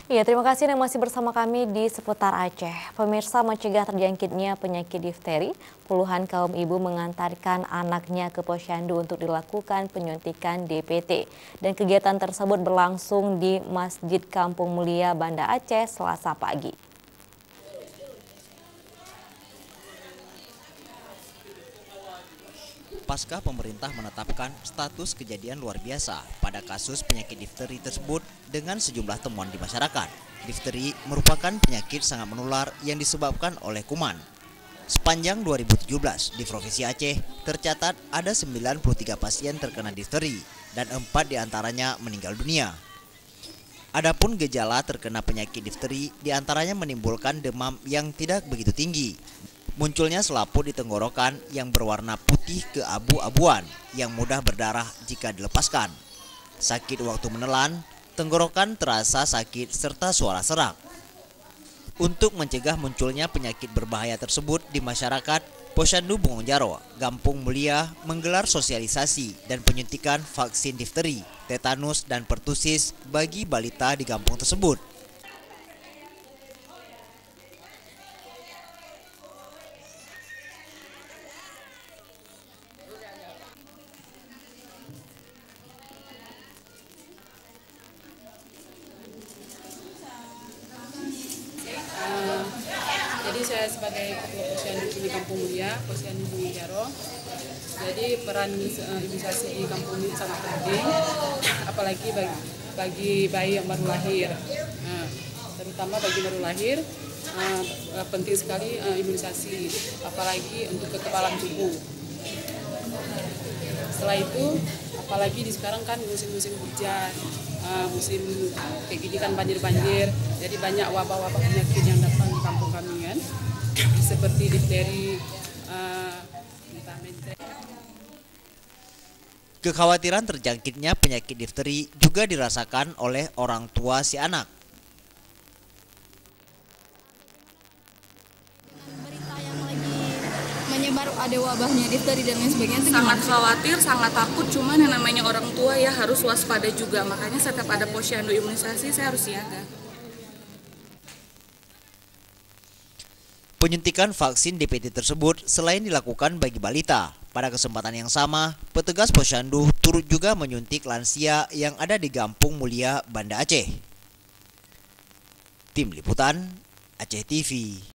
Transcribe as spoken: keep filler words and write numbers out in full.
Ya, terima kasih yang masih bersama kami di seputar Aceh. Pemirsa, mencegah terjangkitnya penyakit difteri, puluhan kaum ibu mengantarkan anaknya ke posyandu untuk dilakukan penyuntikan D P T. Dan kegiatan tersebut berlangsung di Masjid Kampung Mulia, Banda Aceh, Selasa pagi. Pasca pemerintah menetapkan status kejadian luar biasa pada kasus penyakit difteri tersebut dengan sejumlah temuan di masyarakat. Difteri merupakan penyakit sangat menular yang disebabkan oleh kuman. Sepanjang dua ribu tujuh belas di Provinsi Aceh tercatat ada sembilan puluh tiga pasien terkena difteri dan empat diantaranya meninggal dunia. Adapun gejala terkena penyakit difteri diantaranya menimbulkan demam yang tidak begitu tinggi. Munculnya selaput di tenggorokan yang berwarna putih keabu-abuan yang mudah berdarah jika dilepaskan. Sakit waktu menelan, tenggorokan terasa sakit serta suara serak. Untuk mencegah munculnya penyakit berbahaya tersebut di masyarakat, Posyandu Bungonjaro, Kampung Mulia menggelar sosialisasi dan penyuntikan vaksin difteri, tetanus, dan pertusis bagi balita di kampung tersebut. Uh, jadi saya sebagai ketua posyandu di Kampung Mulia, Posyandu Bungonjaro, jadi peran uh, imunisasi di kampung ini sangat penting, apalagi bagi, bagi bayi yang baru lahir, uh, terutama bagi baru lahir, uh, penting sekali uh, imunisasi, apalagi untuk kekebalan tubuh. Setelah itu, apalagi di sekarang kan musim-musim hujan, uh, musim kayak gini kan banjir-banjir, jadi banyak wabah-wabah penyakit yang datang di kampung kami kan, seperti difteri, uh, Kekhawatiran terjangkitnya penyakit difteri juga dirasakan oleh orang tua si anak. Menyebar ada wabahnya difteri dan lain sebagainya, sangat khawatir, sangat takut, cuman yang namanya orang tua ya harus waspada juga, makanya setiap ada posyandu imunisasi saya harus siaga. Penyuntikan vaksin D P T tersebut selain dilakukan bagi balita, pada kesempatan yang sama petugas posyandu turut juga menyuntik lansia yang ada di Kampung Mulia, Banda Aceh. Tim Liputan Aceh T V.